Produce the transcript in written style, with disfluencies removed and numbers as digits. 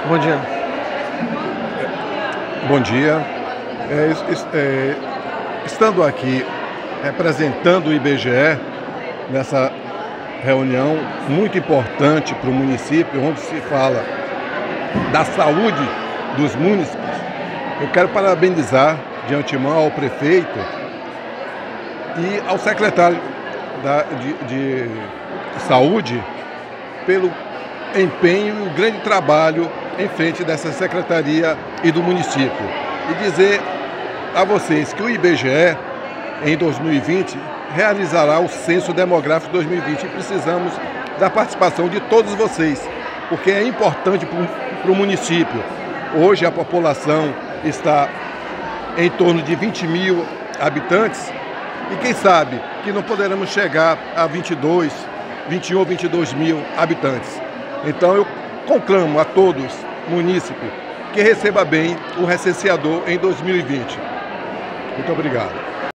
Bom dia. Bom dia. Estando aqui representando o IBGE nessa reunião muito importante para o município, onde se fala da saúde dos munícipes, eu quero parabenizar de antemão ao prefeito e ao secretário de saúde pelo empenho e o grande trabalho em frente dessa secretaria e do município. E dizer a vocês que o IBGE, em 2020, realizará o Censo Demográfico 2020 e precisamos da participação de todos vocês, porque é importante para o município. Hoje a população está em torno de 20 mil habitantes e quem sabe que não poderemos chegar a 21 ou 22 mil habitantes. Então eu conclamo a todos, munícipes, que receba bem o recenseador em 2020. Muito obrigado.